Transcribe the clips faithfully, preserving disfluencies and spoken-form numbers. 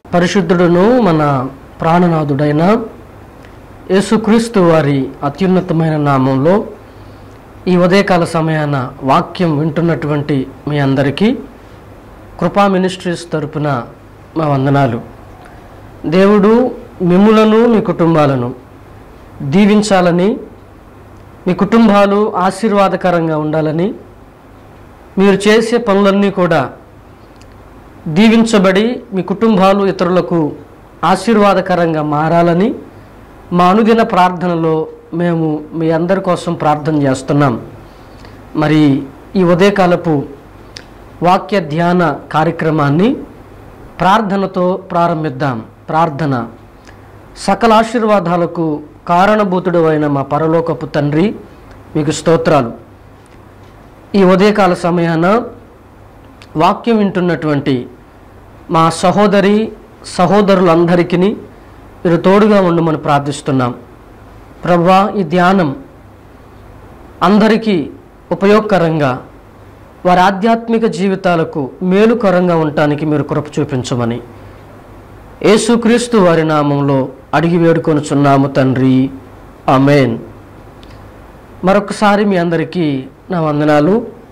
పరిశుద్ధుడును మన ప్రాణనాథుడైన యేసుక్రీస్తు వారి అత్యున్నతమైన నామంలో ఈ ఉదయకాల సమయాన వాక్యం వింటున్నటువంటి మీ అందరికీ కృపా మినిస్ట్రీస్ తరపున మా వందనాలు. దేవుడు మిమ్ములను మీ కుటుంబాలను దీవించాలని, మీ కుటుంబాలు ఆశీర్వాదకరంగా ఉండాలని, మీరు చేసే పనులన్నీ కూడా దీవించబడి మీ కుటుంబాలు ఇతరులకు ఆశీర్వాదకరంగా మారాలని మా అనుదిన ప్రార్థనలో మేము మీ అందరి కోసం ప్రార్థన చేస్తున్నాం. మరి ఈ ఉదయకాలపు వాక్య ధ్యాన కార్యక్రమాన్ని ప్రార్థనతో ప్రారంభిద్దాం. ప్రార్థన. సకల ఆశీర్వాదాలకు కారణభూతుడు అయిన మా పరలోకపు తండ్రి, మీకు స్తోత్రాలు. ఈ ఉదయకాల సమయాన వాక్యం వింటున్నటువంటి మా సహోదరి సహోదరులందరికీ మీరు తోడుగా ఉండమని ప్రార్థిస్తున్నాం. ప్రభువా, ఈ ధ్యానం అందరికీ ఉపయోగకరంగా, వారి ఆధ్యాత్మిక జీవితాలకు మేలుకరంగా ఉండటానికి మీరు కృప చూపించమని యేసుక్రీస్తు వారి నామంలో అడిగి వేడుకొనుచున్నాము తండ్రి, ఆమేన్. మరొకసారి మీ అందరికీ నా వందనాలు.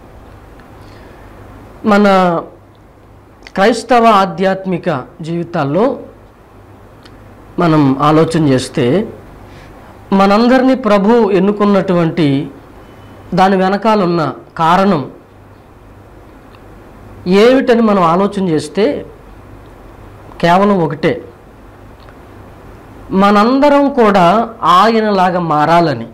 మన క్రైస్తవ ఆధ్యాత్మిక జీవితాల్లో మనం ఆలోచన చేస్తే మనందరినీ ప్రభు ఎన్నుకున్నటువంటి దాని వెనకాలన్న కారణం ఏమిటని మనం ఆలోచన చేస్తే కేవలం ఒకటే, మనందరం కూడా ఆయనలాగా మారాలని.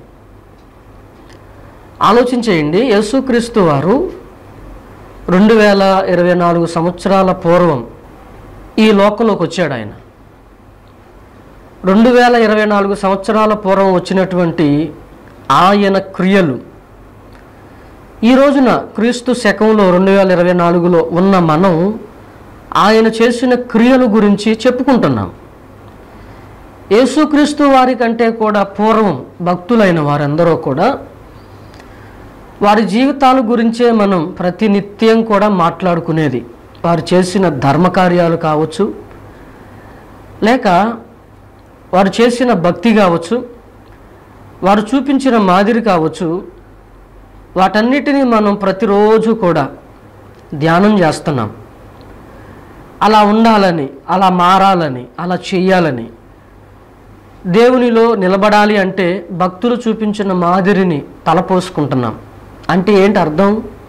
ఆలోచించేయండి, యేసుక్రీస్తు వారు రెండు వేల ఇరవై నాలుగు సంవత్సరాల పూర్వం ఈ లోకంలోకి వచ్చాడు. ఆయన రెండు వేల ఇరవై నాలుగు సంవత్సరాల పూర్వం వచ్చినటువంటి ఆయన క్రియలు ఈ రోజున క్రీస్తు శకంలో రెండు వేల ఇరవై నాలుగులో ఉన్న మనం ఆయన చేసిన క్రియల గురించి చెప్పుకుంటున్నాం. యేసుక్రీస్తు వారి కంటే కూడా పూర్వం భక్తులైన వారందరూ కూడా వారి జీవితాల గురించే మనం ప్రతినిత్యం కూడా మాట్లాడుకునేది. వారు చేసిన ధర్మకార్యాలు కావచ్చు, లేక వారు చేసిన భక్తి కావచ్చు, వారు చూపించిన మాదిరి కావచ్చు, వాటన్నిటినీ మనం ప్రతిరోజు కూడా ధ్యానం చేస్తున్నాం. అలా ఉండాలని, అలా మారాలని, అలా చెయ్యాలని, దేవునిలో నిలబడాలి అంటే భక్తులు చూపించిన మాదిరిని తలపోసుకుంటున్నాం. అంటే ఏంటి అర్థం?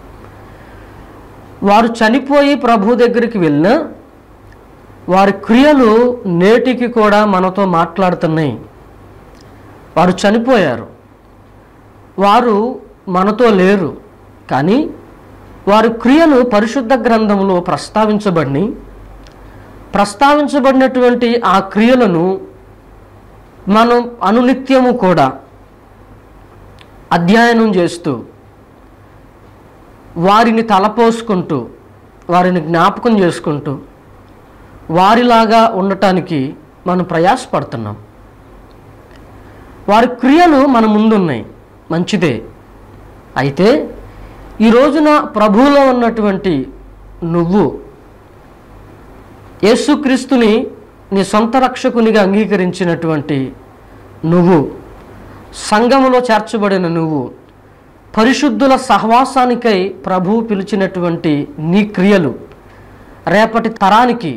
వారు చనిపోయి ప్రభు దగ్గరికి వెళ్ళినా వారి క్రియలు నేటికి కూడా మనతో మాట్లాడుతున్నాయి. వారు చనిపోయారు, వారు మనతో లేరు, కానీ వారి క్రియలు పరిశుద్ధ గ్రంథంలో ప్రస్తావించబడి ప్రస్తావించబడినటువంటి ఆ క్రియలను మనం అనునిత్యము కూడా అధ్యయనం చేస్తూ వారిని తలపోసుకుంటూ వారిని జ్ఞాపకం చేసుకుంటూ వారిలాగా ఉండటానికి మనం ప్రయాసపడుతున్నాం. వారి క్రియలు మన ముందున్నాయి, మంచిదే. అయితే ఈ రోజున ప్రభువులో ఉన్నటువంటి నువ్వు యేసుక్రీస్తుని నీ సొంత రక్షకునిగా అంగీకరించినటువంటి నువ్వు, సంఘములో చేర్చబడిన నువ్వు, పరిశుద్ధుల సహవాసానికై ప్రభువు పిలిచినటువంటి నీ క్రియలు, రేపటి తరానికి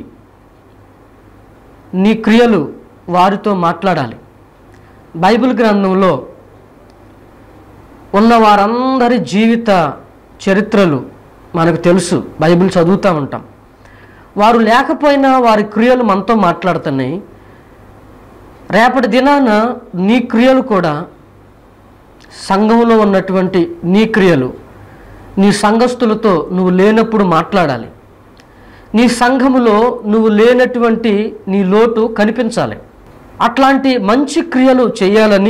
నీ క్రియలు వారితో మాట్లాడాలి. బైబిల్ గ్రంథంలో ఉన్న వారందరి జీవిత చరిత్రలు మనకు తెలుసు, బైబిల్ చదువుతూ ఉంటాం. వారు లేకపోయినా వారి క్రియలు మనతో మాట్లాడుతున్నాయి. రేపటి దినాన నీ క్రియలు కూడా, సంఘంలో ఉన్నటువంటి నీ క్రియలు నీ సంఘస్థులతో నువ్వు లేనప్పుడు మాట్లాడాలి. నీ సంఘములో నువ్వు లేనటువంటి నీ లోటు కనిపించాలి. అట్లాంటి మంచి క్రియలు చేయాలని,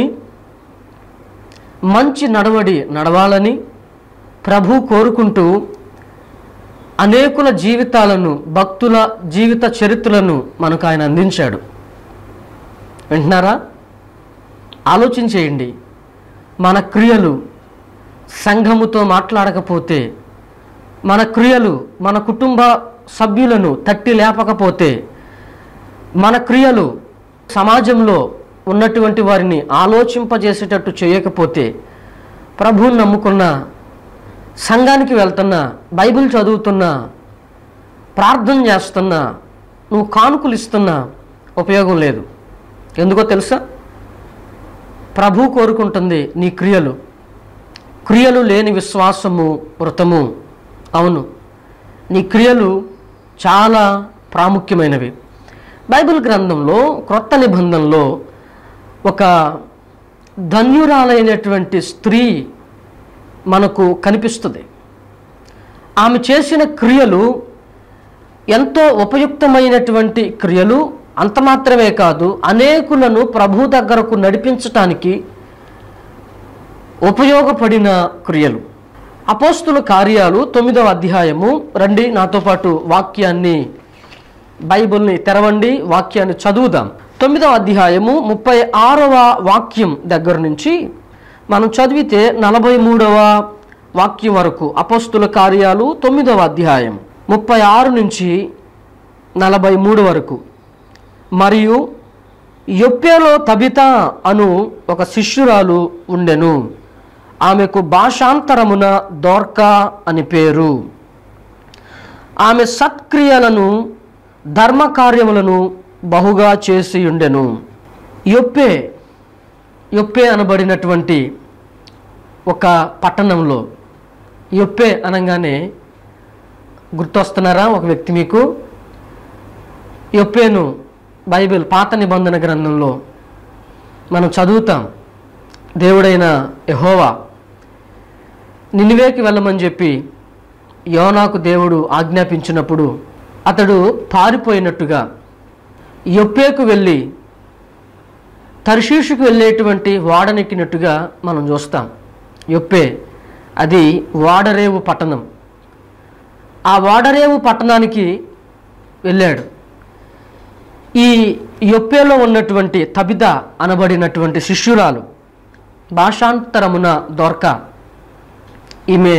మంచి నడవడి నడవాలని ప్రభు కోరుకుంటూ అనేకుల జీవితాలను, భక్తుల జీవిత చరిత్రలను మనకు ఆయన అందించాడు. వింటున్నారా? ఆలోచించేయండి. మన క్రియలు సంఘముతో మాట్లాడకపోతే, మన క్రియలు మన కుటుంబ సభ్యులను తట్టి లేపకపోతే మన క్రియలు సమాజంలో ఉన్నటువంటి వారిని ఆలోచింపజేసేటట్టు చేయకపోతే ప్రభువుని నమ్ముకున్నా, సంఘానికి వెళ్తున్నా, బైబిల్ చదువుతున్నా, ప్రార్థన చేస్తున్నా, నువ్వు కానుకలు ఇస్తున్నా ఉపయోగం లేదు. ఎందుకో తెలుసా? ప్రభు కోరుకుంటుంది నీ క్రియలు. క్రియలు లేని విశ్వాసము వృతము. అవును, నీ క్రియలు చాలా ప్రాముఖ్యమైనవి. బైబిల్ గ్రంథంలో క్రొత్త నిబంధనలో ఒక ధన్యురాలైనటువంటి స్త్రీ మనకు కనిపిస్తుంది. ఆమె చేసిన క్రియలు ఎంతో ఉపయుక్తమైనటువంటి క్రియలు. అంత మాత్రమే కాదు, అనేకులను ప్రభు దగ్గరకు నడిపించటానికి ఉపయోగపడిన క్రియలు. అపోస్తుల కార్యాలు తొమ్మిదవ అధ్యాయము. రండి నాతో పాటు వాక్యాన్ని, బైబిల్ని తెరవండి, వాక్యాన్ని చదువుదాం. తొమ్మిదవ అధ్యాయము ముప్పై ఆరవ వాక్యం దగ్గర నుంచి మనం చదివితే నలభై మూడవ వాక్యం వరకు. అపోస్తుల కార్యాలు తొమ్మిదవ అధ్యాయం ముప్పై ఆరు నుంచి నలభై మూడు వరకు. మరియు యొప్పేలో తబితా అను ఒక శిష్యురాలు ఉండెను. ఆమెకు భాషాంతరమున దోర్కా అని పేరు. ఆమె సత్క్రియలను ధర్మకార్యములను బహుగా చేసి ఉండెను. యొప్పే యొప్పే అనబడినటువంటి ఒక పట్టణంలో, యొప్పే అనగానే గుర్తొస్తున్నారా ఒక వ్యక్తి మీకు? యొప్పేను బైబిల్ పాత నిబంధన గ్రంథంలో మనం చదువుతాం. దేవుడైన యెహోవా నినివేకి వెళ్ళమని చెప్పి యోనాకు దేవుడు ఆజ్ఞాపించినప్పుడు అతడు పారిపోయినట్టుగా యొప్పేకు వెళ్ళి తర్షీషుకు వెళ్ళేటువంటి వాడనెక్కినట్టుగా మనం చూస్తాం. యొప్పే అది వాడరేవు పట్టణం. ఆ వాడరేవు పట్టణానికి వెళ్ళాడు. ఈ యొప్పేలో ఉన్నటువంటి తబితా అనబడినటువంటి శిష్యురాలు, భాషాంతరమున దోర్కా, ఈమె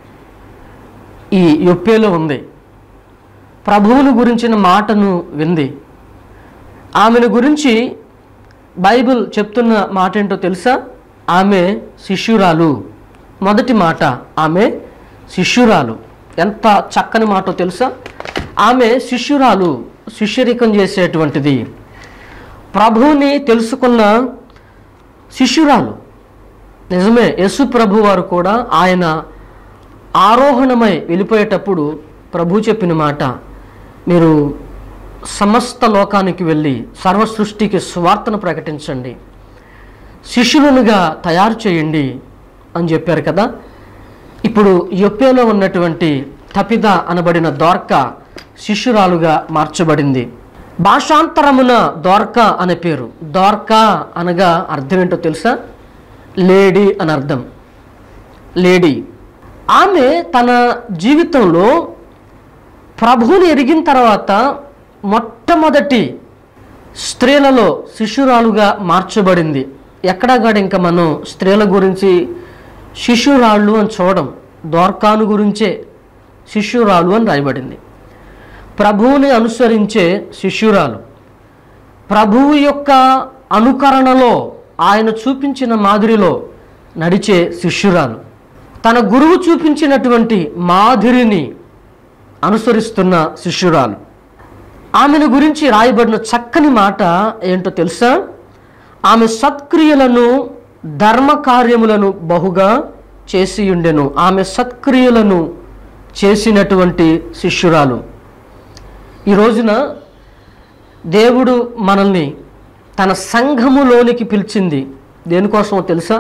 ఈ యొప్పేలో ఉంది. ప్రభువును గురించిన మాటను వింది. ఆమెను గురించి బైబిల్ చెప్తున్న మాట ఏంటో తెలుసా? ఆమె శిష్యురాలు. మొదటి మాట, ఆమె శిష్యురాలు. ఎంత చక్కని మాటో తెలుసా? ఆమె శిష్యురాలు, శిష్యరికం చేసేటువంటిది. ప్రభువుని తెలుసుకున్న శిష్యురాలు. నిజమే, యేసు ప్రభు వారు కూడా ఆయన ఆరోహణమై వెళ్ళిపోయేటప్పుడు ప్రభు చెప్పిన మాట, మీరు సమస్త లోకానికి వెళ్ళి సర్వ సృష్టికి సువార్తను ప్రకటించండి, శిష్యులుగా తయారు చేయండి అని చెప్పారు కదా. ఇప్పుడు యొప్పేలో ఉన్నటువంటి తబితా అనబడిన దోర్కా శిష్యురాలుగా మార్చబడింది. భాషాంతరమున దోర్కా అనే పేరు. దోర్కా అనగా అర్థం ఏంటో తెలుసా? లేడీ అని అర్థం. లేడీ. ఆమె తన జీవితంలో ప్రభువుని ఎరిగిన తర్వాత మొట్టమొదటి స్త్రీలలో శిష్యురాలుగా మార్చబడింది. ఎక్కడా కూడా ఇంకా మనం స్త్రీల గురించి శిష్యురాళ్ళు అని చూడం. దోర్కాను గురించే శిష్యురాలు అని రాయబడింది. ప్రభువుని అనుసరించే శిష్యురాలు, ప్రభువు యొక్క అనుకరణలో ఆయన చూపించిన మాదిరిలో నడిచే శిష్యురాలు, తన గురువు చూపించినటువంటి మాదిరిని అనుసరిస్తున్న శిష్యురాలు. ఆమెను గురించి రాయబడిన చక్కని మాట ఏంటో తెలుసా? ఆమె సత్క్రియలను ధర్మకార్యములను బహుగా చేసి ఉండెను. ఆమె సత్క్రియలను చేసినటువంటి శిష్యురాలు. ఈ రోజున దేవుడు మనల్ని తన సంఘములోనికి పిలిచింది దేనికోసమో తెలుసా?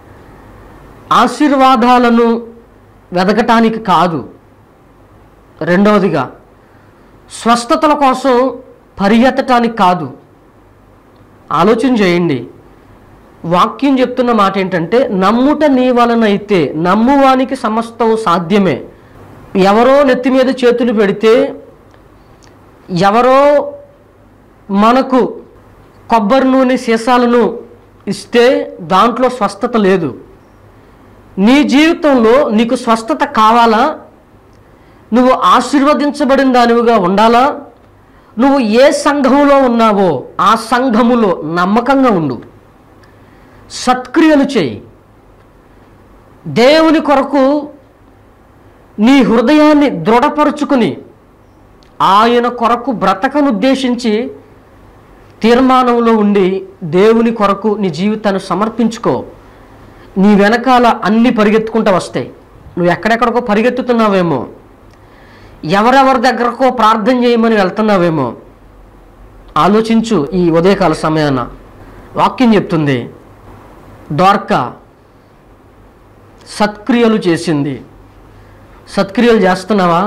ఆశీర్వాదాలను వెదకటానికి కాదు. రెండవదిగా స్వస్థతల కోసం పరిగెత్తటానికి కాదు. ఆలోచన చేయండి. వాక్యం చెప్తున్న మాట ఏంటంటే, నమ్ముట నీ వలనైతే నమ్మువానికి సమస్తం సాధ్యమే. ఎవరో నెత్తి మీద చేతులు పెడితే, ఎవరో మనకు కొబ్బరి నూనె సీసాలను ఇస్తే దాంట్లో స్వస్థత లేదు. నీ జీవితంలో నీకు స్వస్థత కావాలా? నువ్వు ఆశీర్వదించబడిన దానివిగా ఉండాలా? నువ్వు ఏ సంఘములో ఉన్నావో ఆ సంఘములో నమ్మకంగా ఉండు, సత్క్రియలు చేయి. దేవుని కొరకు నీ హృదయాన్ని దృఢపరుచుకుని ఆయన కొరకు బ్రతకనుద్దేశించి తీర్మానంలో ఉండి దేవుని కొరకు నీ జీవితాన్ని సమర్పించుకో. నీ వెనకాల అన్నీ పరిగెత్తుకుంటూ వస్తాయి. నువ్వు ఎక్కడెక్కడికో పరిగెత్తుతున్నావేమో, ఎవరెవరి దగ్గరకో ప్రార్థన చేయమని వెళ్తున్నావేమో. ఆలోచించు. ఈ ఉదయకాల సమయాన వాక్యం చెప్తుంది, దోర్కా సత్క్రియలు చేసింది. సత్క్రియలు చేస్తున్నావా?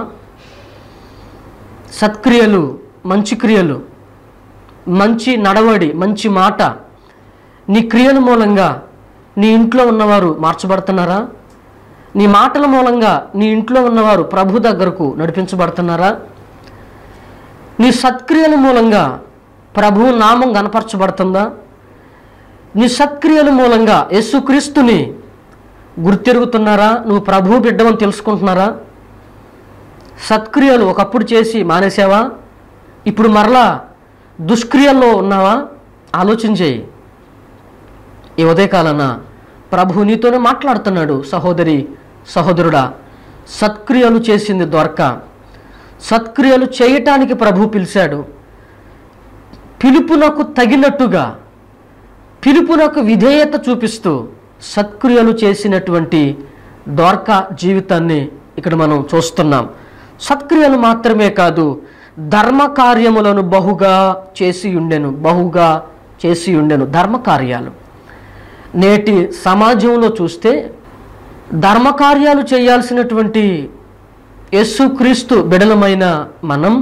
సత్క్రియలు, మంచి క్రియలు, మంచి నడవడి, మంచి మాట, నీ క్రియల మూలంగా నీ ఇంట్లో ఉన్నవారు మార్చబడుతున్నారా? నీ మాటల మూలంగా నీ ఇంట్లో ఉన్నవారు ప్రభు దగ్గరకు నడిపించబడుతున్నారా? నీ సత్క్రియల మూలంగా ప్రభు నామం గణపరచబడుతుందా? నీ సత్క్రియల మూలంగా యేసుక్రీస్తుని గుర్తెరుగుతున్నారా? నువ్వు ప్రభు బిడ్డవని తెలుసుకుంటున్నారా? సత్క్రియలు ఒకప్పుడు చేసి మానేసావా? ఇప్పుడు మరలా దుష్క్రియల్లో ఉన్నావా? ఆలోచన చేయి. ఈ ఉదయకాలన ప్రభు నీతోనే మాట్లాడుతున్నాడు. సహోదరి, సహోదరుడా, సత్క్రియలు చేసింది దొరక. సత్క్రియలు చేయటానికి ప్రభు పిలిచాడు. పిలుపునకు తగినట్టుగా, పిలుపునకు విధేయత చూపిస్తూ సత్క్రియలు చేసినటువంటి దొరక జీవితాన్ని ఇక్కడ మనం చూస్తున్నాం. సత్క్రియలు మాత్రమే కాదు, ధర్మకార్యములను బహుగా చేసి ఉండెను. బహుగా చేసి ఉండెను ధర్మకార్యాలు. నేటి సమాజంలో చూస్తే ధర్మకార్యాలు చేయాల్సినటువంటి యేసుక్రీస్తు బిడలమైన మనం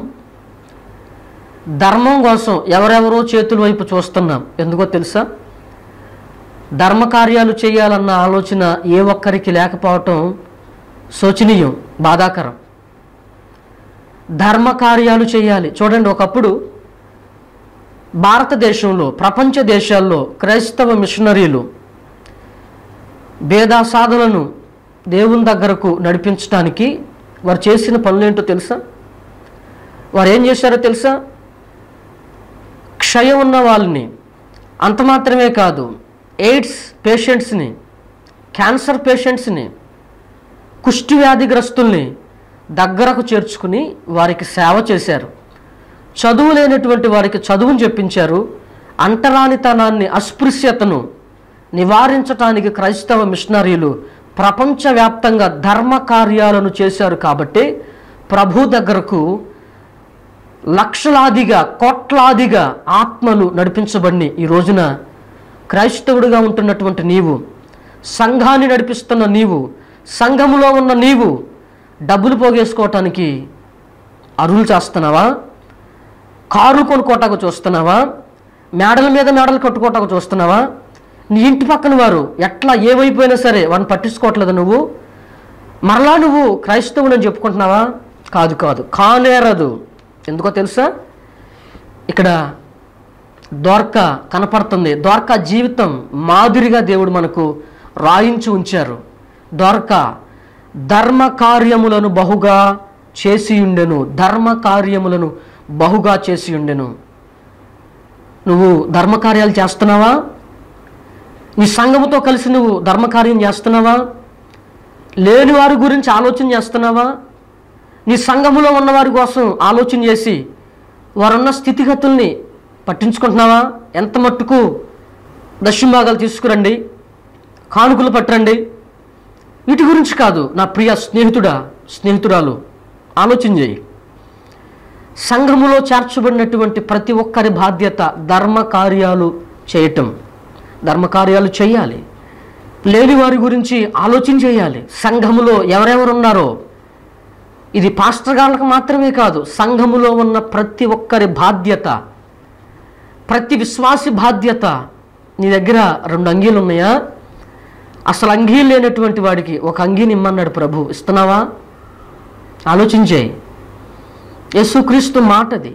ధర్మం కోసం ఎవరెవరో చేతుల వైపు చూస్తున్నాం. ఎందుకో తెలుసా? ధర్మకార్యాలు చేయాలన్న ఆలోచన ఏ ఒక్కరికి లేకపోవటం శోచనీయం, బాధాకరం. ధర్మకార్యాలు చేయాలి. చూడండి, ఒకప్పుడు భారతదేశంలో, ప్రపంచ దేశాల్లో క్రైస్తవ మిషనరీలు భేదాసాధులను దేవుని దగ్గరకు నడిపించడానికి వారు చేసిన పనులేంటో తెలుసా? వారు ఏం చేశారో తెలుసా? క్షయం ఉన్న వాళ్ళని, అంత మాత్రమే కాదు, ఎయిడ్స్ పేషెంట్స్ని, క్యాన్సర్ పేషెంట్స్ని, కుష్టి వ్యాధిగ్రస్తుల్ని దగ్గరకు చేర్చుకుని వారికి సేవ చేశారు. చదువు లేనటువంటి వారికి చదువును చెప్పించారు. అంటరానితనాన్ని, అస్పృశ్యతను నివారించటానికి క్రైస్తవ మిషనరీలు ప్రపంచవ్యాప్తంగా ధర్మ కార్యాలను చేశారు. కాబట్టి ప్రభు దగ్గరకు లక్షలాదిగా, కోట్లాదిగా ఆత్మలు నడిపించబడి ఈ రోజున క్రైస్తవుడిగా ఉంటున్నటువంటి నీవు, సంఘాన్ని నడిపిస్తున్న నీవు, సంఘములో ఉన్న నీవు డబ్బులు పోగేసుకోవటానికి అరువులు చేస్తున్నావా? కారు కొనుక్కోటాకు చూస్తున్నావా? మేడల మీద మేడలు కట్టుకోటాకు చూస్తున్నావా? నీ ఇంటి పక్కన వారు ఎట్లా ఏవైపోయినా సరే వాడిని పట్టించుకోవట్లేదు. నువ్వు మరలా నువ్వు క్రైస్తవుని చెప్పుకుంటున్నావా? కాదు కాదు కానేరదు. ఎందుకో తెలుసా? ఇక్కడ దోర్కా కనపడుతుంది. దోర్కా జీవితం మాదిరిగా దేవుడు మనకు రాయించి ఉంచారు. దోర్కా ధర్మ కార్యములను బహుగా చేసి ఉండెను. ధర్మ కార్యములను బహుగా చేసి ఉండెను. నువ్వు ధర్మకార్యాలు చేస్తున్నావా? నీ సంఘముతో కలిసి నువ్వు ధర్మకార్యం చేస్తున్నావా? లేని వారి గురించి ఆలోచన చేస్తున్నావా? నీ సంఘములో ఉన్నవారి కోసం ఆలోచన చేసి వారున్న స్థితిగతుల్ని పట్టించుకుంటున్నావా? ఎంత మట్టుకు దశంభాగాలు తీసుకురండి, కానుకలు పట్టరండి, వీటి గురించి కాదు. నా ప్రియ స్నేహితుడా, స్నేహితురాలు, ఆలోచన చేయి. సంఘములో చేర్చబడినటువంటి ప్రతి ఒక్కరి బాధ్యత ధర్మ కార్యాలు చేయటం. ధర్మకార్యాలు చేయాలి. లేని వారి గురించి ఆలోచన చేయాలి. సంఘములో ఎవరెవరు ఉన్నారో, ఇది పాస్టర్ గాళ్ళకు మాత్రమే కాదు, సంఘములో ఉన్న ప్రతి ఒక్కరి బాధ్యత, ప్రతి విశ్వాసి బాధ్యత. నీ దగ్గర రెండు అంగీలు ఉన్నాయా? అసలు అంగీ లేనటువంటి వాడికి ఒక అంగీని ఇమ్మన్నాడు ప్రభు. ఇస్తున్నావా? ఆలోచించే. యేసుక్రీస్తు మాటది.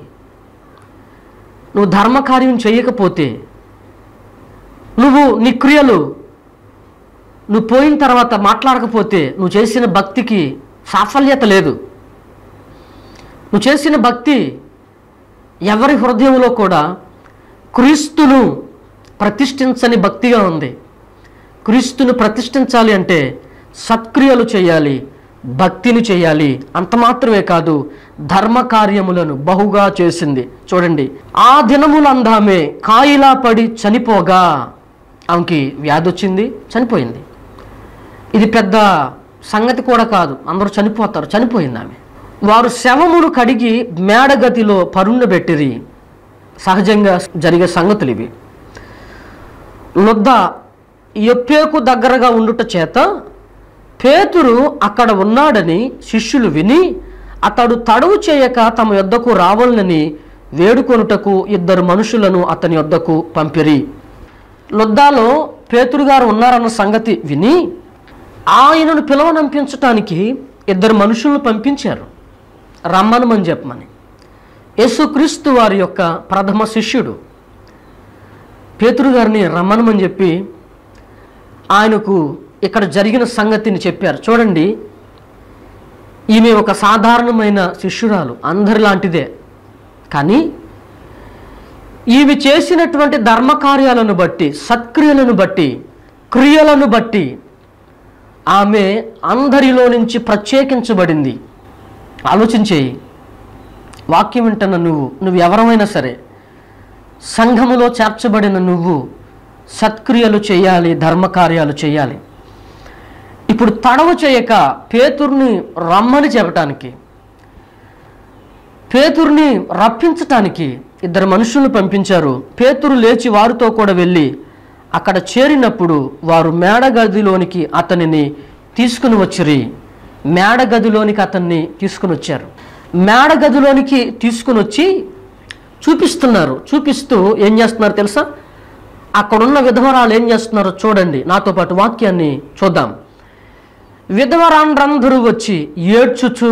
నువ్వు ధర్మకార్యం చేయకపోతే, నువ్వు నీ క్రియలు నువ్వు పోయిన తర్వాత మాట్లాడకపోతే నువ్వు చేసిన భక్తికి సాఫల్యత లేదు. నువ్వు చేసిన భక్తి ఎవరి హృదయంలో కూడా క్రీస్తును ప్రతిష్ఠించని భక్తిగా ఉంది. క్రీస్తును ప్రతిష్ఠించాలి అంటే సత్క్రియలు చేయాలి, భక్తిని చేయాలి. అంత మాత్రమే కాదు, ధర్మ కార్యములను బహుగా చేసింది. చూడండి, ఆ దినములందామే కాయిలా పడి చనిపోగా, ఆమెకి వ్యాధి వచ్చింది, చనిపోయింది. ఇది పెద్ద సంగతి కూడా కాదు, అందరూ చనిపోతారు. చనిపోయింది ఆమె. వారు శవమును కడిగి మేడగదిలో పరుండబెట్టిరి. సహజంగా జరిగే సంగతులు ఇవి. లొద్ద యొప్పేకు దగ్గరగా ఉండుట చేత పేతురు అక్కడ ఉన్నాడని శిష్యులు విని అతడు తడవు చేయక తమ యొద్దకు రావాలని వేడుకొనుటకు ఇద్దరు మనుషులను అతని యొద్దకు పంపిరి. లొద్దాలో పేతురు గారు ఉన్నారన్న సంగతి విని ఆయనను పిలవనంపించటానికి ఇద్దరు మనుషులను పంపించారు, రమ్మనమని చెప్పమని. యేసుక్రీస్తు వారి యొక్క ప్రథమ శిష్యుడు పేతురు గారిని రమ్మనమని చెప్పి ఆయనకు ఇక్కడ జరిగిన సంగతిని చెప్పారు. చూడండి, ఈమె ఒక సాధారణమైన శిష్యురాలు, అందరిలాంటిదే. కానీ ఈమె చేసినటువంటి ధర్మకార్యాలను బట్టి, సత్క్రియలను బట్టి, క్రియలను బట్టి ఆమె అందరిలో నుంచి ప్రత్యేకించబడింది. ఆలోచించేయి. వాక్యం వింటున్న నువ్వు నువ్వు ఎవరమైనా సరే, సంఘములో చేర్చబడిన నువ్వు సత్క్రియలు చేయాలి, ధర్మకార్యాలు చేయాలి. ఇప్పుడు తడవ చేయక పేతుర్ని రమ్మని చెప్పటానికి, పేతుర్ని రప్పించటానికి ఇద్దరు మనుషులను పంపించారు. పేతురు లేచి వారితో కూడా వెళ్ళి అక్కడ చేరినప్పుడు వారు మేడగదిలోనికి అతనిని తీసుకుని వచ్చిరి. మేడగదిలోనికి అతన్ని తీసుకుని వచ్చారు. మేడగదిలోనికి తీసుకుని వచ్చి చూపిస్తున్నారు. చూపిస్తూ ఏం చేస్తున్నారు తెలుసా? అక్కడున్న విధవరాలు ఏం చేస్తున్నారో చూడండి. నాతో పాటు వాక్యాన్ని చూద్దాం. విధవరాండ్రందరూ వచ్చి ఏడ్చుచు,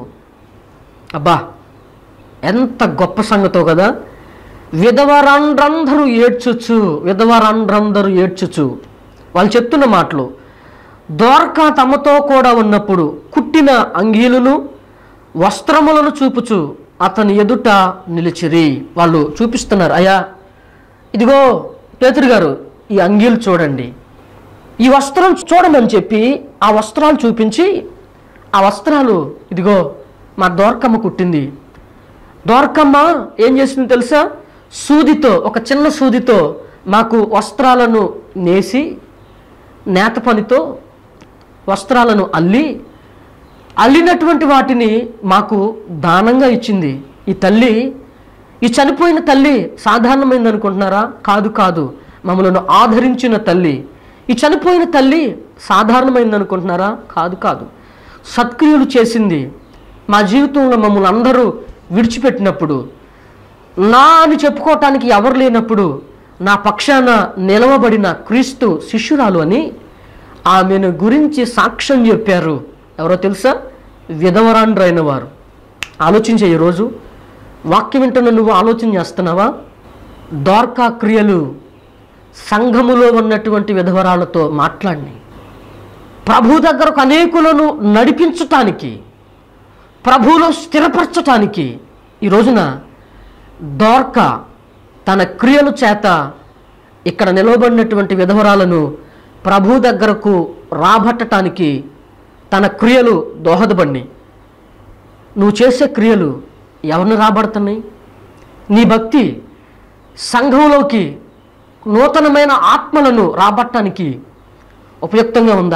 అబ్బా ఎంత గొప్ప సంగతో కదా. విధవరాండ్రందరూ ఏడ్చుచు, విధవరాండ్రందరూ ఏడ్చుచు. వాళ్ళు చెప్తున్న మాటలు, దోర్కా తమతో కూడా ఉన్నప్పుడు కుట్టిన అంగీలను వస్త్రములను చూపుచు అతని ఎదుట నిలిచిరి. వాళ్ళు చూపిస్తున్నారు, అయ్యా ఇదిగో పేతురు గారు, ఈ అంగీలు చూడండి, ఈ వస్త్రం చూడమని చెప్పి ఆ వస్త్రాలు చూపించి, ఆ వస్త్రాలు ఇదిగో మా దోర్కమ్మ కుట్టింది. దోర్కమ్మ ఏం చేసింది తెలుసా? సూదితో, ఒక చిన్న సూదితో మాకు వస్త్రాలను నేసి, నేత పనితో వస్త్రాలను అల్లి, అల్లినటువంటి వాటిని మాకు దానంగా ఇచ్చింది. ఈ తల్లి, ఈ చనిపోయిన తల్లి సాధారణమైంది అనుకుంటున్నారా? కాదు కాదు, మమ్మల్ని ఆదరించిన తల్లి. ఈ చనిపోయిన తల్లి సాధారణమైంది అనుకుంటున్నారా? కాదు కాదు, సత్క్రియలు చేసింది. మా జీవితంలో మమ్మల్ని అందరూ విడిచిపెట్టినప్పుడు, నా అని చెప్పుకోవటానికి ఎవరు లేనప్పుడు నా పక్షాన నిలవబడిన క్రీస్తు శిష్యురాలు అని ఆమెను గురించి సాక్ష్యం చెప్పారు. ఎవరో తెలుసా? విధవరాండ్రైన వారు. ఆలోచించే ఈరోజు వాక్యం వింటున్న నువ్వు ఆలోచన చేస్తున్నావా? దోర్కా క్రియలు సంఘములో ఉన్నటువంటి విధవరాలతో మాట్లాడి ప్రభు దగ్గరకు అనేకులను నడిపించటానికి, ప్రభువులో స్థిరపరచటానికి ఈ రోజున దోర్కా తన క్రియల చేత ఇక్కడ నిలవబడినటువంటి విధవరాలను ప్రభు దగ్గరకు రాబట్టడానికి తన క్రియలు దోహదపడినాయి. నువ్వు చేసే క్రియలు ఎవరిని రాబడుతున్నాయి? నీ భక్తి సంఘంలోకి నూతనమైన ఆత్మలను రాబట్టడానికి ఉపయుక్తంగా ఉందా?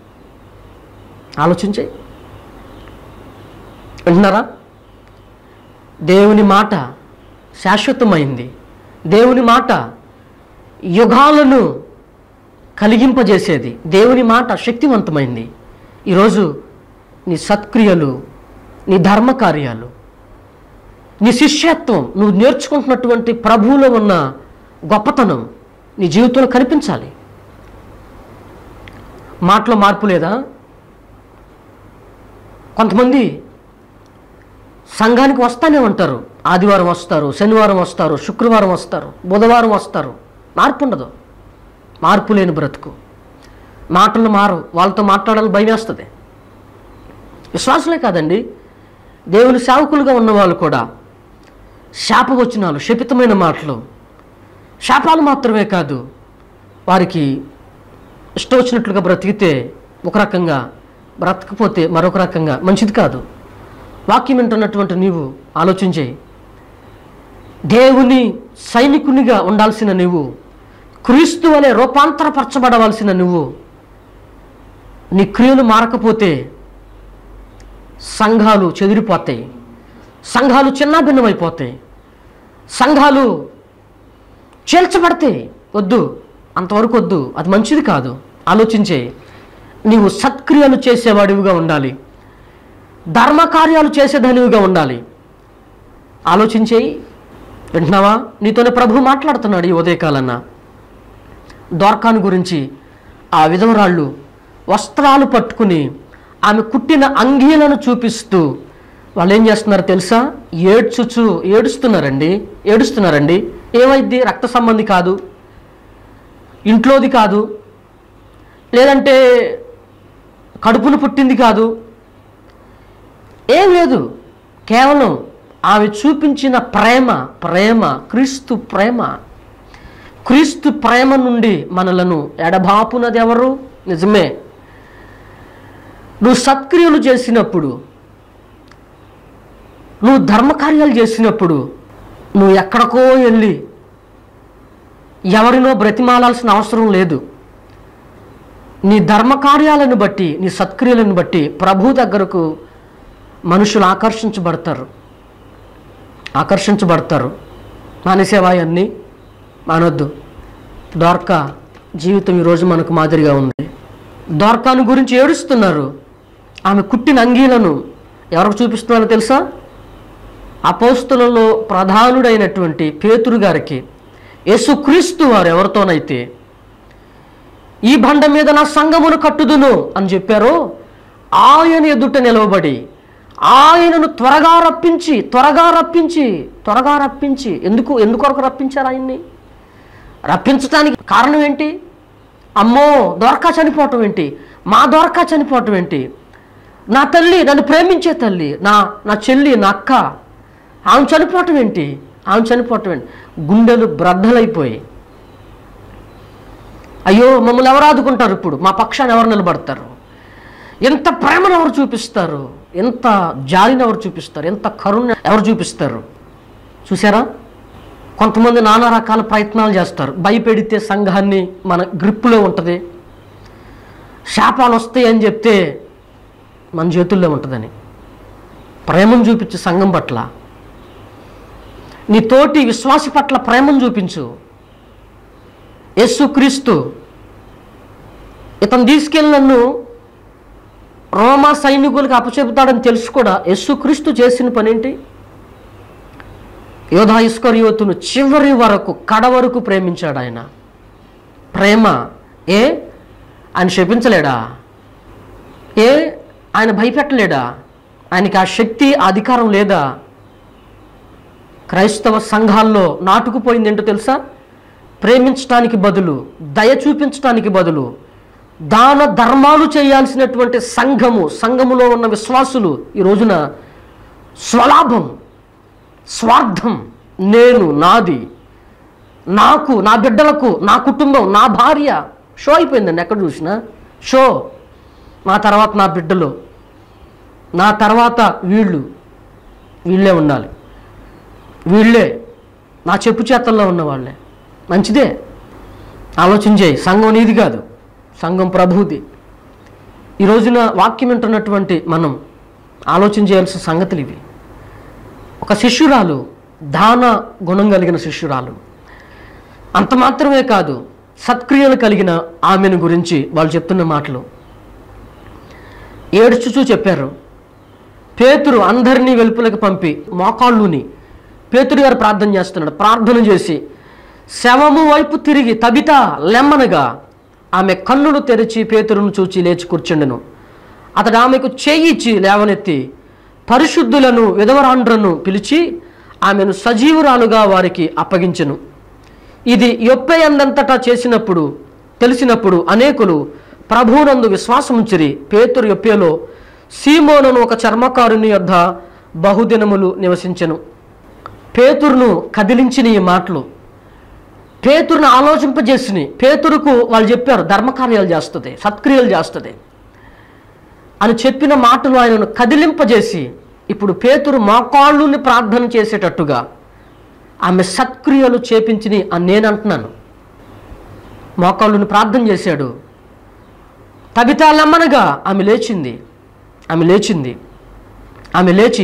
ఆలోచించే. వింటున్నారా? దేవుని మాట శాశ్వతమైంది. దేవుని మాట యుగాలను కలిగింపజేసేది. దేవుని మాట శక్తివంతమైంది. ఈరోజు నీ సత్క్రియలు, నీ ధర్మకార్యాలు, నీ శిష్యత్వం, నువ్వు నేర్చుకుంటున్నటువంటి ప్రభువులో ఉన్న గొప్పతనం నీ జీవితంలో కనిపించాలి. మాటలో మార్పు లేదా? కొంతమంది సంఘానికి వస్తానే ఉంటారు. ఆదివారం వస్తారు, శనివారం వస్తారు, శుక్రవారం వస్తారు, బుధవారం వస్తారు. మార్పు ఉండదు. మార్పు లేని బ్రతుకు. మాటలు మారు. వాళ్ళతో మాట్లాడాలని భయం వేస్తుంది. విశ్వాసులే కాదండి, దేవుని సేవకులుగా ఉన్నవాళ్ళు కూడా శాపవచనాలు, శపితమైన మాటలు, శాపాలు మాత్రమే కాదు, వారికి ఇష్టం వచ్చినట్లుగా బ్రతికితే ఒక రకంగా, బ్రతకపోతే మరొక రకంగా, మంచిది కాదు. వాక్యం వింటున్నటువంటి నీవు ఆలోచించే, దేవుని సైనికునిగా ఉండాల్సిన నువ్వు, క్రీస్తు వలె రూపాంతరపరచబడవలసిన నువ్వు, నీ క్రియలు మారకపోతే సంఘాలు చెదిరిపోతాయి, సంఘాలు చిన్నాభిన్నమైపోతాయి, సంఘాలు చీల్చబడతాయి. వద్దు, అంతవరకు వద్దు, అది మంచిది కాదు. ఆలోచించే, నీవు సత్క్రియలు చేసేవాడివిగా ఉండాలి, ధర్మకార్యాలు చేసేదానివిగా ఉండాలి. ఆలోచించేయి. వింటున్నావా? నీతోనే ప్రభు మాట్లాడుతున్నాడు ఈ ఉదయకాలన్న. దోర్కాను గురించి ఆ విధవరాళ్ళు వస్త్రాలు పట్టుకుని ఆమె కుట్టిన అంగీలను చూపిస్తూ వాళ్ళు ఏం చేస్తున్నారో తెలుసా? ఏడ్చుచు ఏడుస్తున్నారండి ఏడుస్తున్నారండి ఏమైద్ది? రక్త సంబంధి కాదు, ఇంట్లోది కాదు, లేదంటే కడుపును పుట్టింది కాదు, ఏం లేదు. కేవలం ఆమె చూపించిన ప్రేమ, ప్రేమ క్రీస్తు ప్రేమ. క్రీస్తు ప్రేమ నుండి మనలను ఎడబాపునది ఎవరు? నిజమే. నువ్వు సత్క్రియలు చేసినప్పుడు, నువ్వు ధర్మకార్యాలు చేసినప్పుడు, నువ్వు ఎక్కడికో వెళ్ళి ఎవరినో బ్రతిమాలాల్సిన అవసరం లేదు. నీ ధర్మకార్యాలను బట్టి, నీ సత్క్రియలను బట్టి ప్రభు దగ్గరకు మనుషులు ఆకర్షించబడతారు ఆకర్షించబడతారు మానేసేవా అన్నీ? మానొద్దు. దోర్కా జీవితం ఈరోజు మనకు మాదిరిగా ఉంది. దోర్కాను గురించి ఏడుస్తున్నారు. ఆమె కుట్టిన అంగీలను ఎవరికి చూపిస్తున్నారో తెలుసా? అపోస్తులలో ప్రధానుడైనటువంటి పేతురు గారికి, యేసుక్రీస్తు వారు ఎవరితోనైతే ఈ బండ మీద నా సంఘమును కట్టుదును అని చెప్పారో, ఆయన ఎదుట నిలవబడి ఆయనను త్వరగా రప్పించి త్వరగా రప్పించి త్వరగా రప్పించి ఎందుకు ఎందుకొరకు రప్పించారు ఆయన్ని? రప్పించడానికి కారణం ఏంటి? అమ్మో, దోర్కా చనిపోవటం ఏంటి? మా దోర్కా చనిపోవటం ఏంటి? నా తల్లి, నన్ను ప్రేమించే తల్లి, నా నా చెల్లి, నా అక్క, ఆమె చనిపోవటం ఏంటి? ఆమె చనిపోవటం ఏంటి? గుండెలు బ్రద్దలైపోయి, అయ్యో మమ్మల్ని ఎవరు ఆదుకుంటారు, ఇప్పుడు మా పక్షాన్ని ఎవరు నిలబడతారు, ఎంత ప్రేమను ఎవరు చూపిస్తారు, ఎంత జాలిని ఎవరు చూపిస్తారు, ఎంత కరుణ ఎవరు చూపిస్తారు? చూసారా? కొంతమంది నానా రకాల ప్రయత్నాలు చేస్తారు. భయపెడితే సంఘాన్ని మన గ్రిప్పులో ఉంటుంది, శాపాలు వస్తాయి అని చెప్తే మన చేతుల్లో ఉంటుందని. ప్రేమను చూపించు సంఘం పట్ల, నీ తోటి విశ్వాసి పట్ల ప్రేమను చూపించు. యేసుక్రీస్తు ఇతను తీసుకెళ్ళి నన్ను రోమా సైనికులకు అప్పచెబుతాడని తెలుసు కూడా యేసుక్రీస్తు చేసిన పనేంటి? యోధా ఇస్కరియోతును చివరి వరకు, కడ వరకు ప్రేమించాడు ఆయన. ప్రేమ. ఏ ఆయన శపించలేడా? ఏ ఆయన భయపెట్టలేడా? ఆయనకి ఆ శక్తి, అధికారం లేదా? క్రైస్తవ సంఘాల్లో నాటుకుపోయింది ఏంటో తెలుసా? ప్రేమించడానికి బదులు, దయ చూపించడానికి బదులు దాన ధర్మాలు చేయాల్సినటువంటి సంఘము, సంఘములో ఉన్న విశ్వాసులు ఈ రోజున స్వలాభం, స్వార్థం, నేను, నాది, నాకు, నా బిడ్డలకు, నా కుటుంబం, నా భార్య, షో అయిపోయిందండి. ఎక్కడ చూసినా షో. నా తర్వాత నా బిడ్డలు, నా తర్వాత వీళ్ళు, వీళ్ళే ఉండాలి, వీళ్ళే నా చెప్పు చేతల్లో ఉన్నవాళ్ళే. మంచిదే, ఆలోచించేయి. సంఘం నీది కాదు, సంఘం ప్రభువుది. ఈ రోజున వాక్యం వింటున్నటువంటి మనం ఆలోచన చేయాల్సిన సంగతులు ఇవి. ఒక శిష్యురాలు, దాన గుణం కలిగిన శిష్యురాలు. అంత మాత్రమే కాదు, సత్క్రియలు కలిగిన ఆమెను గురించి వాళ్ళు చెప్తున్న మాటలు ఏడ్చుచూ చెప్పారు. పేతురు అందరినీ వెలుపులకు పంపి మోకాళ్ళుని పేతురు గారు ప్రార్థన చేస్తున్నాడు. ప్రార్థన చేసి శవము వైపు తిరిగి తబిత లెమ్మనగా ఆమె కన్నులు తెరిచి పేతురును చూచి లేచి కూర్చుండెను. అతడు ఆమెకు చేయిచ్చి లేవనెత్తి పరిశుద్ధులను విధవరాండ్రను పిలిచి ఆమెను సజీవురాలుగా వారికి అప్పగించెను. ఇది యొప్పే అందంతటా చేసినప్పుడు తెలిసినప్పుడు అనేకులు ప్రభువునందు విశ్వాసముంచిరి. పేతురు యొప్పేలో సీమోనును ఒక చర్మకారుని యొద్ద బహుదినములు నివసించెను. పేతురును కదిలించిన ఈ మాటలు పేతురును ఆలోచింపజేసినాయి. పేతురుకు వాళ్ళు చెప్పారు ధర్మకార్యాలు చేస్తుంది, సత్క్రియలు చేస్తుంది అని చెప్పిన మాటలు ఆయనను కదిలింపజేసి ఇప్పుడు పేతురు మోకాళ్ళుని ప్రార్థన చేసేటట్టుగా ఆమె సత్క్రియలు చేపించిని అని నేను అంటున్నాను. మోకాళ్ళుని ప్రార్థన చేశాడు. తబితా లెమ్మనగా ఆమె లేచింది. ఆమె లేచింది ఆమె లేచి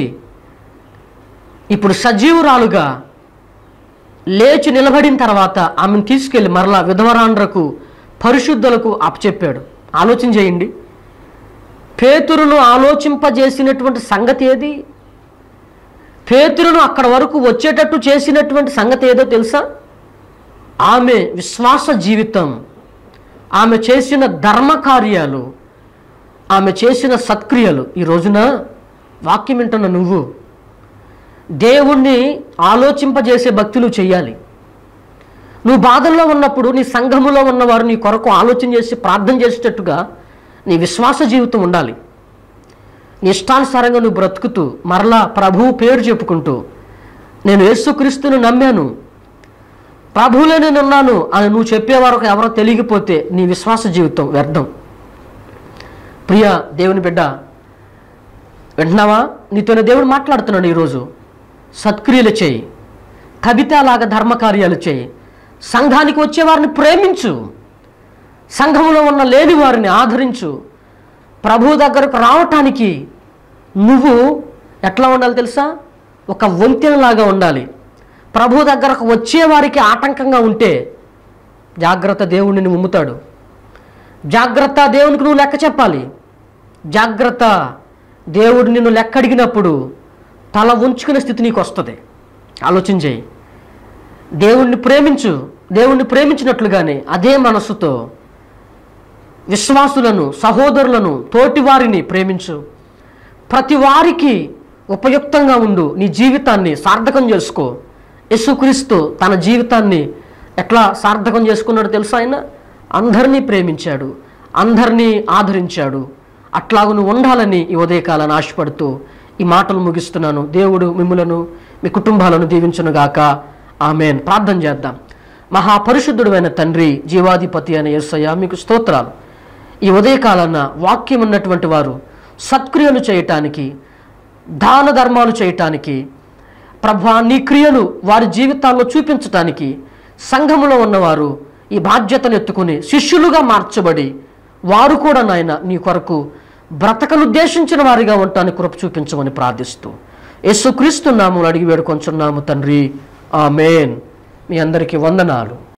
ఇప్పుడు సజీవురాలుగా లేచి నిలబడిన తర్వాత ఆమెను తీసుకెళ్ళి మరలా విధవరాండ్రకు పరిశుద్ధులకు అప్పచెప్పాడు. ఆలోచన చేయండి, పేతురును ఆలోచింపజేసినటువంటి సంగతి ఏది? పేతురును అక్కడ వరకు వచ్చేటట్టు చేసినటువంటి సంగతి ఏదో తెలుసా? ఆమె విశ్వాస జీవితం, ఆమె చేసిన ధర్మకార్యాలు, ఆమె చేసిన సత్క్రియలు. ఈ రోజున వాక్యం వింటున్న నువ్వు దేవుణ్ణి ఆలోచింపజేసే భక్తులు చేయాలి. నువ్వు బాధల్లో ఉన్నప్పుడు నీ సంఘములో ఉన్నవారు నీ కొరకు ఆలోచన చేసి ప్రార్థన చేసేటట్టుగా నీ విశ్వాస జీవితం ఉండాలి. నీ ఇష్టానుసారంగా నువ్వు బ్రతుకుతూ మరలా ప్రభువు పేరు చెప్పుకుంటూ నేను యేసుక్రీస్తును నమ్మాను, ప్రభువులో నేను ఉన్నాను అని నువ్వు చెప్పేవారు ఎవరో తెలియకపోతే నీ విశ్వాస జీవితం వ్యర్థం. ప్రియ దేవుని బిడ్డ, వింటున్నావా? నీతోనే దేవుడు మాట్లాడుతున్నాడు. ఈరోజు సత్క్రియలు చేయి, కవితలాగా ధర్మకార్యాలు చేయి, సంఘానికి వచ్చేవారిని ప్రేమించు, సంఘంలో ఉన్న లేని వారిని ఆదరించు. ప్రభు దగ్గరకు రావటానికి నువ్వు ఎట్లా ఉండాలి తెలుసా? ఒక వంతెనలాగా ఉండాలి. ప్రభు దగ్గరకు వచ్చేవారికి ఆటంకంగా ఉంటే జాగ్రత్త, దేవుడిని ఉమ్ముతాడు. జాగ్రత్త, దేవునికి నువ్వు లెక్క చెప్పాలి. జాగ్రత్త, దేవుడు నిన్ను లెక్క అడిగినప్పుడు తల ఉంచుకునే స్థితి నీకు వస్తుంది. ఆలోచన చేయి. దేవుణ్ణి ప్రేమించు. దేవుణ్ణి ప్రేమించినట్లుగానే అదే మనస్సుతో విశ్వాసులను, సహోదరులను, తోటివారిని ప్రేమించు. ప్రతి వారికి ఉపయుక్తంగా ఉండు. నీ జీవితాన్ని సార్థకం చేసుకో. యేసుక్రీస్తు తన జీవితాన్ని ఎట్లా సార్థకం చేసుకున్నాడో తెలుసా? ఆయన అందరినీ ప్రేమించాడు, అందరినీ ఆదరించాడు. అట్లాగ నువ్వు ఉండాలని ఈ ఉదయకాలను ఆశపడుతూ ఈ మాటలు ముగిస్తున్నాను. దేవుడు మిమ్ములను, మీ కుటుంబాలను దీవించునుగాక. ఆమేన్. ప్రార్థన చేద్దాం. మహాపరిశుద్ధుడైన తండ్రి, జీవాధిపతి అయిన యేసయ్య, మీకు స్తోత్రాలు. ఈ ఉదయకాలన్న వాక్యం ఉన్నటువంటి వారు సత్క్రియలు చేయటానికి, దాన ధర్మాలు చేయటానికి, ప్రభా నీ క్రియలు వారి జీవితాల్లో చూపించటానికి సంఘములో ఉన్నవారు ఈ బాధ్యతను ఎత్తుకుని శిష్యులుగా మార్చబడి వారు కూడా నాయన నీ కొరకు బ్రతకనుద్దేశించిన వారిగా ఉండటానికి కృప చూపించమని ప్రార్థిస్తూ యేసుక్రీస్తు నామములో అడిగి వేడుకొంచున్నాము తండ్రి. ఆమేన్. మీ అందరికీ వందనాలు.